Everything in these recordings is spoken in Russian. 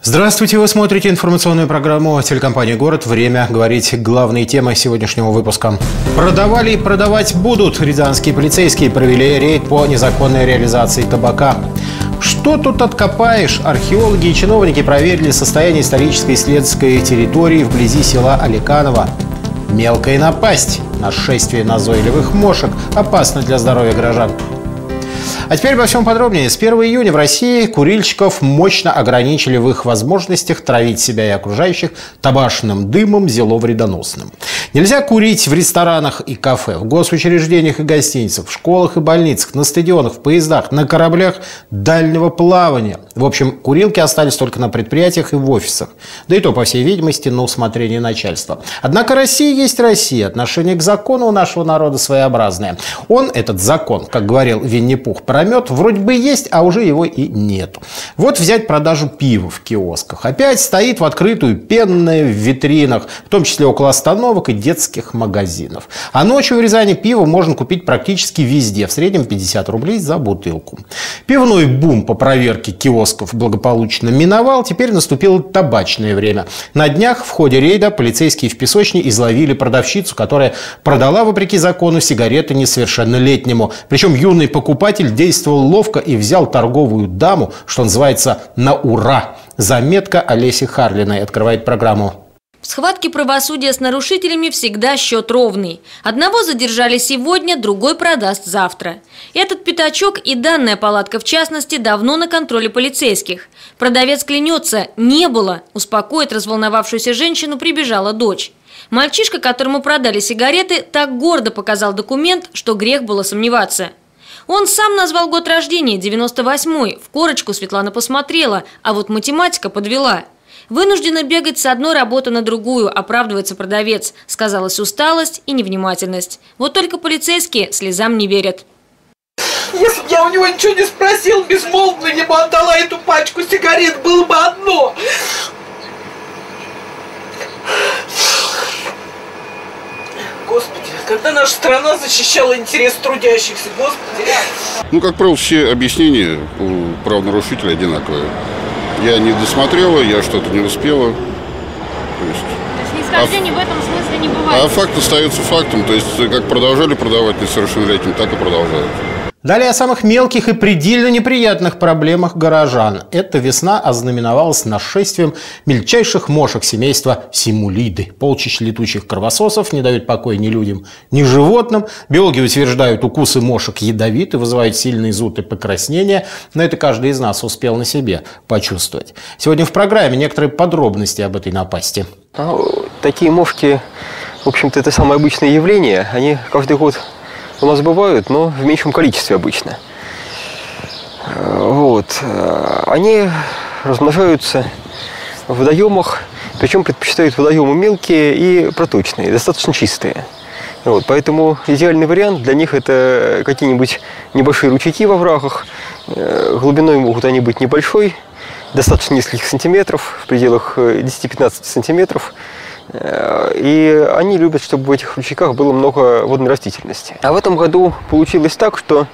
Здравствуйте, вы смотрите информационную программу телекомпании «Город». Время говорить главные темы сегодняшнего выпуска. Продавали и продавать будут. Рязанские полицейские провели рейд по незаконной реализации табака. Что тут откопаешь? Археологи и чиновники проверили состояние исторической исследовательской территории вблизи села Аликаново. Мелкая напасть. Нашествие назойливых мошек опасно для здоровья горожан. А теперь обо всем подробнее. С 1 июня в России курильщиков мощно ограничили в их возможностях травить себя и окружающих табачным дымом зело-вредоносным. Нельзя курить в ресторанах и кафе, в госучреждениях и гостиницах, в школах и больницах, на стадионах, в поездах, на кораблях дальнего плавания. В общем, курилки остались только на предприятиях и в офисах. Да и то, по всей видимости, на усмотрение начальства. Однако Россия есть Россия. Отношение к закону у нашего народа своеобразное. Он, этот закон, как говорил Винни-Пух, промет, вроде бы есть, а уже его и нету. Вот взять продажу пива в киосках. Опять стоит в открытую пенное в витринах, в том числе около остановок и детских магазинов. А ночью в Рязани пиво можно купить практически везде. В среднем 50 рублей за бутылку. Пивной бум по проверке киосков благополучно миновал. Теперь наступило табачное время. На днях в ходе рейда полицейские в Песочне изловили продавщицу, которая продала, вопреки закону, сигареты несовершеннолетнему. Причем юный покупатель действовал ловко и взял торговую даму, что называется, на ура. Заметка Олеси Харлиной открывает программу. В схватке правосудия с нарушителями всегда счет ровный. Одного задержали сегодня, другой продаст завтра. Этот пятачок и данная палатка в частности давно на контроле полицейских. Продавец клянется, не было. Успокоить разволновавшуюся женщину прибежала дочь. Мальчишка, которому продали сигареты, так гордо показал документ, что грех было сомневаться. Он сам назвал год рождения, 98-й. В корочку Светлана посмотрела, а вот математика подвела. Вынуждена бегать с одной работы на другую, оправдывается продавец. Сказалась усталость и невнимательность. Вот только полицейские слезам не верят. Если бы я у него ничего не спросил, безмолвно ему отдала эту пачку сигарет, было бы одно. Господи, когда наша страна защищала интерес трудящихся, Господи. Ну, как правило, все объяснения у правонарушителя одинаковые. Я не досмотрела, я что-то не успела. То есть нисхождений в этом смысле не бывает. А факт остается фактом. То есть, как продолжали продавать несовершеннолетним, так и продолжают. Далее о самых мелких и предельно неприятных проблемах горожан. Эта весна ознаменовалась нашествием мельчайших мошек семейства симулиды. Полчища летучих кровососов не дают покоя ни людям, ни животным. Биологи утверждают, укусы мошек ядовиты, вызывают сильный зуд и покраснение. Но это каждый из нас успел на себе почувствовать. Сегодня в программе некоторые подробности об этой напасти. Такие мошки, в общем-то, это самое обычное явление. Они каждый год у нас бывают, но в меньшем количестве обычно. Вот. Они размножаются в водоемах, причем предпочитают водоемы мелкие и проточные, достаточно чистые. Вот. Поэтому идеальный вариант для них это какие-нибудь небольшие ручейки во врагах. Глубиной могут они быть небольшой, достаточно нескольких сантиметров, в пределах 10-15 сантиметров. И они любят, чтобы в этих ручейках было много водной растительности. А в этом году получилось так, что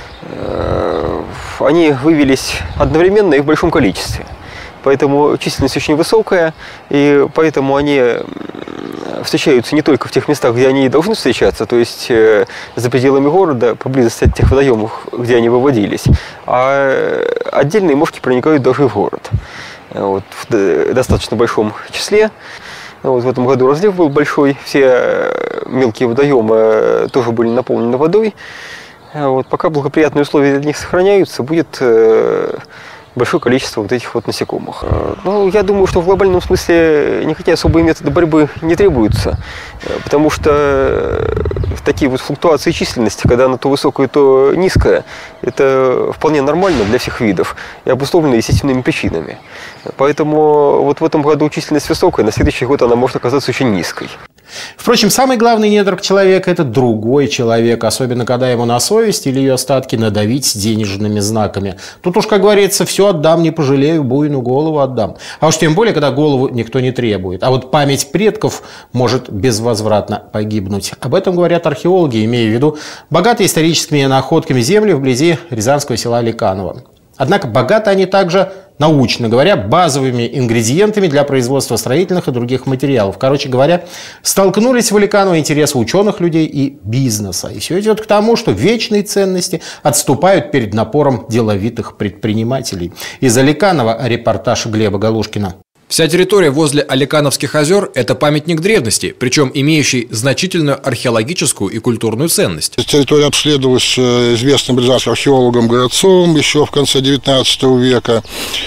они вывелись одновременно и в большом количестве. Поэтому численность очень высокая, и поэтому они встречаются не только в тех местах, где они должны встречаться, то есть за пределами города, поблизости от тех водоемов, где они выводились, а отдельные мошки проникают даже в город. Вот, в достаточно большом числе. Вот в этом году разлив был большой, все мелкие водоемы тоже были наполнены водой. Вот, пока благоприятные условия для них сохраняются, будет большое количество вот этих вот насекомых. Ну, я думаю, что в глобальном смысле никакие особые методы борьбы не требуются, потому что такие вот флуктуации численности, когда она то высокая, то низкая, это вполне нормально для всех видов и обусловлено естественными причинами. Поэтому вот в этом году численность высокая, на следующий год она может оказаться очень низкой. Впрочем, самый главный недруг человека – это другой человек, особенно когда ему на совесть или ее остатки надавить денежными знаками. Тут уж, как говорится, все отдам, не пожалею, буйну голову отдам. А уж тем более, когда голову никто не требует. А вот память предков может безвозвратно погибнуть. Об этом говорят археологи, имея в виду богатые историческими находками земли вблизи рязанского села Аликаново. Однако богаты они также научно говоря, базовыми ингредиентами для производства строительных и других материалов. Короче говоря, столкнулись в Аликано интересы ученых людей и бизнеса. И все идет к тому, что вечные ценности отступают перед напором деловитых предпринимателей. Из Аликанова репортаж Глеба Галушкина. Вся территория возле Аликановских озер – это памятник древности, причем имеющий значительную археологическую и культурную ценность. Территория обследовалась известным рязанским археологом Городцовым еще в конце XIX века.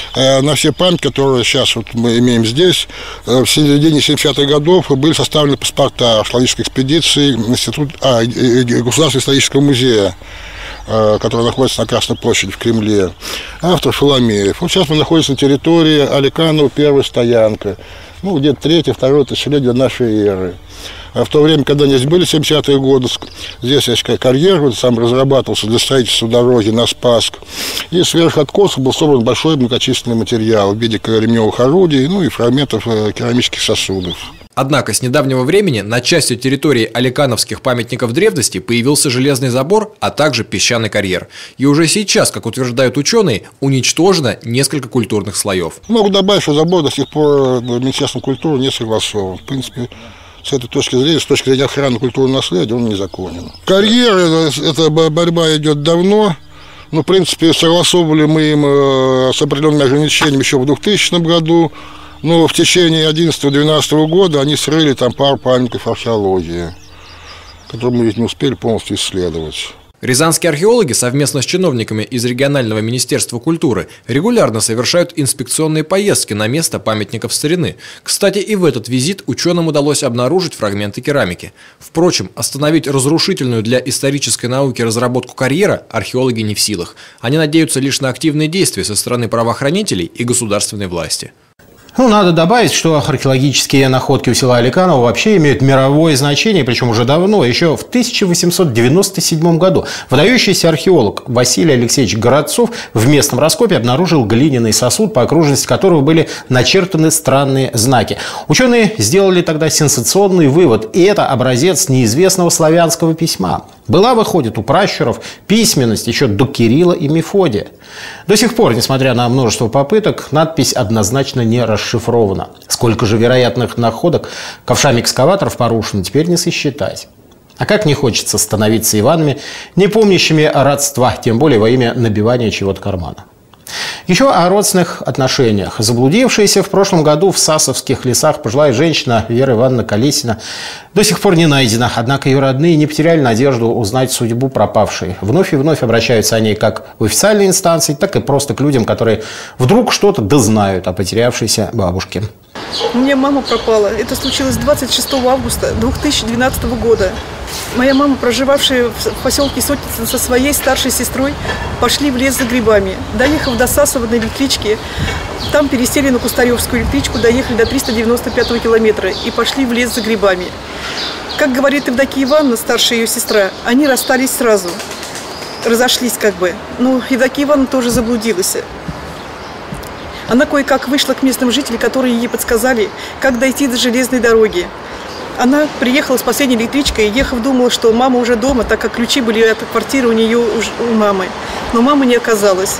На все памятники, которые сейчас вот мы имеем здесь, в середине 70-х годов были составлены паспорта археологической экспедиции Государственного исторического музея, который находится на Красной площади в Кремле. Автор Шоломеев. Вот сейчас мы находимся на территории Аликано, первая стоянка. Ну, где-то 3-2 тысячелетие нашей эры. А в то время, когда здесь были 70-е годы, здесь есть карьер, вот сам разрабатывался для строительства дороги на Спасск. И сверх откоса был собран большой многочисленный материал в виде кремневых орудий, ну и фрагментов керамических сосудов. Однако с недавнего времени на части территории аликановских памятников древности появился железный забор, а также песчаный карьер. И уже сейчас, как утверждают ученые, уничтожено несколько культурных слоев. Могу добавить, что забор до сих пор Министерством культуры не согласован. В принципе, с этой точки зрения, с точки зрения охраны культурного наследия, он незаконен. Карьер, эта борьба идет давно. Ну, в принципе, согласовывали мы им с определенными ограничениями еще в 2000 году. Но в течение 2011-2012 года они срыли там пару памятников археологии, которые мы ведь не успели полностью исследовать. Рязанские археологи совместно с чиновниками из регионального министерства культуры регулярно совершают инспекционные поездки на место памятников старины. Кстати, и в этот визит ученым удалось обнаружить фрагменты керамики. Впрочем, остановить разрушительную для исторической науки разработку карьера археологи не в силах. Они надеются лишь на активные действия со стороны правоохранителей и государственной власти. Ну, надо добавить, что археологические находки у села Аликаново вообще имеют мировое значение, причем уже давно. Еще в 1897 году выдающийся археолог Василий Алексеевич Городцов в местном раскопе обнаружил глиняный сосуд, по окружности которого были начертаны странные знаки. Ученые сделали тогда сенсационный вывод, и это образец неизвестного славянского письма. Была, выходит, у пращуров письменность еще до Кирилла и Мефодия. До сих пор, несмотря на множество попыток, надпись однозначно не расшифрована. Сколько же вероятных находок ковшами экскаваторов порушено, теперь не сосчитать. А как не хочется становиться Иванами, не помнящими родства, тем более во имя набивания чего-то кармана. Еще о родственных отношениях. Заблудившаяся в прошлом году в Сасовских лесах пожилая женщина Вера Ивановна Колесина до сих пор не найдена. Однако ее родные не потеряли надежду узнать судьбу пропавшей. Вновь и вновь обращаются они как в официальные инстанции, так и просто к людям, которые вдруг что-то дознают о потерявшейся бабушке. У меня мама пропала. Это случилось 26 августа 2012 года. Моя мама, проживавшая в поселке Сотница со своей старшей сестрой, пошли в лес за грибами. Доехав до Сасова на электричке, там пересели на Кустаревскую электричку, доехали до 395-го километра и пошли в лес за грибами. Как говорит Евдокия Ивановна, старшая ее сестра, они расстались сразу, разошлись как бы. Но Евдокия Ивановна тоже заблудилась. Она кое-как вышла к местным жителям, которые ей подсказали, как дойти до железной дороги. Она приехала с последней электричкой, и, ехав, думала, что мама уже дома, так как ключи были от квартиры у нее, у мамы. Но мамы не оказалось.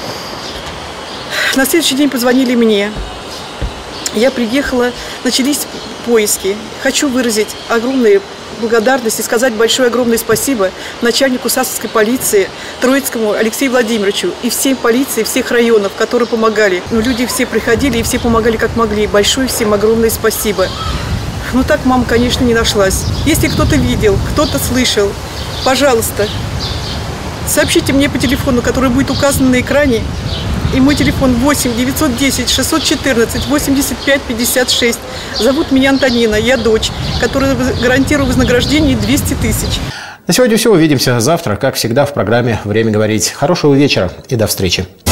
На следующий день позвонили мне. Я приехала, начались поиски. Хочу выразить огромную благодарность и сказать большое огромное спасибо начальнику Сасовской полиции Троицкому Алексею Владимировичу и всей полиции всех районов, которые помогали. Но люди все приходили и все помогали как могли. Большое всем огромное спасибо. Но так мама, конечно, не нашлась. Если кто-то видел, кто-то слышал, пожалуйста, сообщите мне по телефону, который будет указан на экране. И мой телефон 8 910 614 85 56. Зовут меня Антонина, я дочь, которая гарантирую вознаграждение 200 тысяч. На сегодня все. Увидимся завтра, как всегда, в программе «Время говорить». Хорошего вечера и до встречи.